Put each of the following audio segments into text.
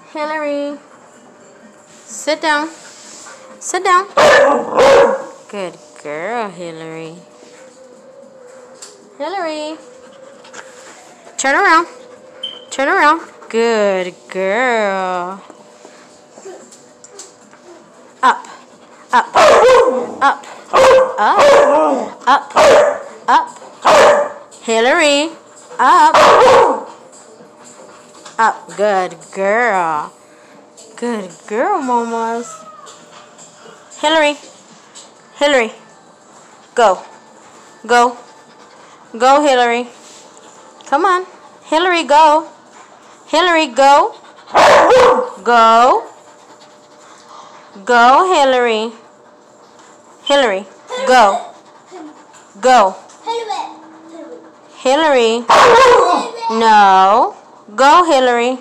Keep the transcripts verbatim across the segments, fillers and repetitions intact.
Hillary. Sit down. Sit down. Good girl, Hillary. Hillary. Turn around. Turn around. Good girl. Up. Up. Up. Up. Up. Up. Hillary. Up. Up. Good girl. Good girl, mamas. Hillary. Hillary. Go. Go. Go, Hillary. Come on. Hillary, go. Hillary, go. Go. Go, Hillary. Hillary, go. Go. Hillary. No. Go, Hillary.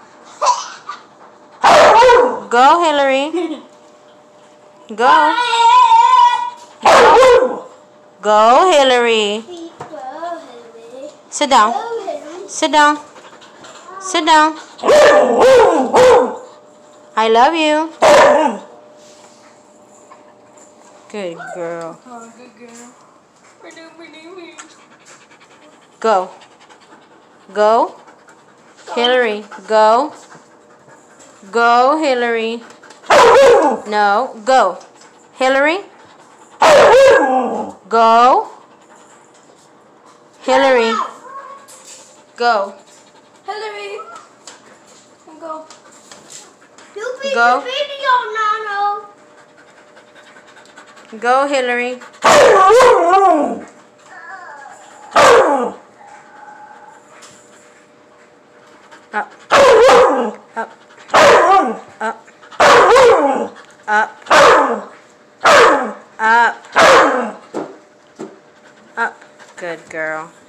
Go, Hillary. Go. Go. Go, Hillary. Sit down. Sit down. Sit down. I love you. Good girl. Oh, good girl. Go. Go. Hillary, go. Go, Hillary. No, go. Hillary. Go. Hillary. Go. Hillary. Go. You beat Go. the video, Nano. Go, Hillary. Up. Up. Up. Up. Up. Up. Good girl.